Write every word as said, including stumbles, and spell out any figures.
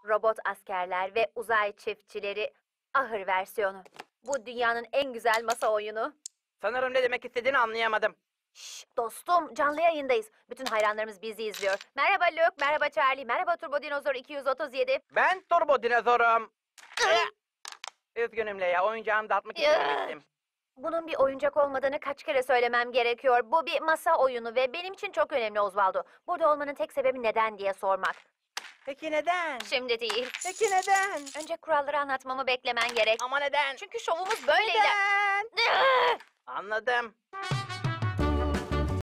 Robot askerler ve uzay çiftçileri ahır versiyonu. Bu dünyanın en güzel masa oyunu. Sanırım ne demek istediğini anlayamadım. Şşş dostum, canlı yayındayız. Bütün hayranlarımız bizi izliyor. Merhaba Luke, merhaba Charlie, merhaba Turbo Dinozor iki yüz otuz yedi. Ben Turbo Dinozorum. Üzgünüm Leia, oyuncağımı dağıtmak istememiştim. Bunun bir oyuncak olmadığını kaç kere söylemem gerekiyor. Bu bir masa oyunu ve benim için çok önemli Osvaldo. Burada olmanın tek sebebi neden diye sormak. Peki neden? Şimdi değil. Peki neden? Önce kuralları anlatmamı beklemen gerek. Ama neden? Çünkü şovumuz böyleydi. Neden? Anladım.